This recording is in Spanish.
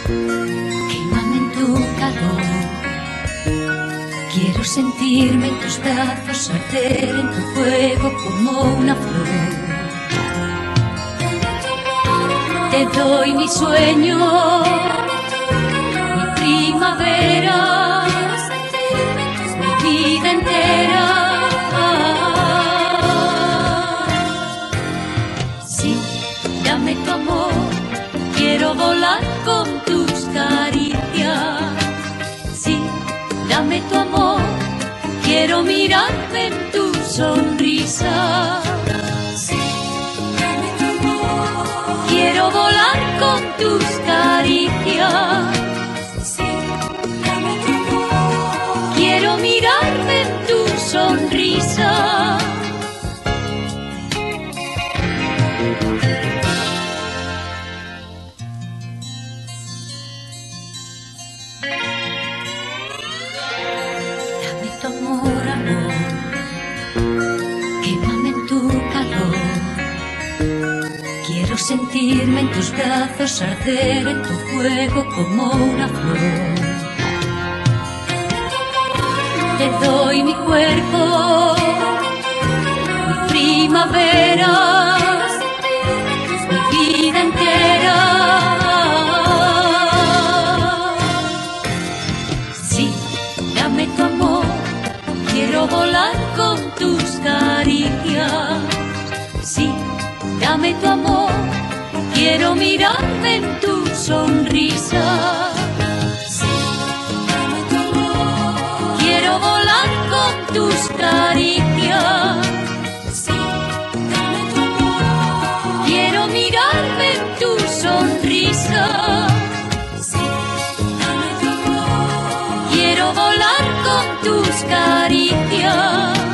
Quémame en tu calor. Quiero sentirme en tus brazos, arder en tu fuego como una flor. Te doy mi sueño, mi primavera, mi vida entera. Sí, dame tu amor, quiero volar con tus caricias. Sí, dame tu amor, quiero mirarme en tu sonrisa. Sí, dame tu amor, quiero volar con tus caricias. Sí, dame tu amor, quiero mirarme en tu sonrisa. Dame tu amor, amor, quémame en tu calor. Quiero sentirme en tus brazos, arder en tu fuego como una flor. Te doy mi cuerpo, mi primavera, mi vida entera. Sí, dame tu amor, quiero volar con tus caricias. Sí, dame tu amor, quiero mirarme en tu sonrisa. Sí, dame tu amor, quiero volar con tus caricias. Sí, dame tu amor, quiero mirarme en tu sonrisa. Sí, dame tu amor, quiero volar con tus caricias.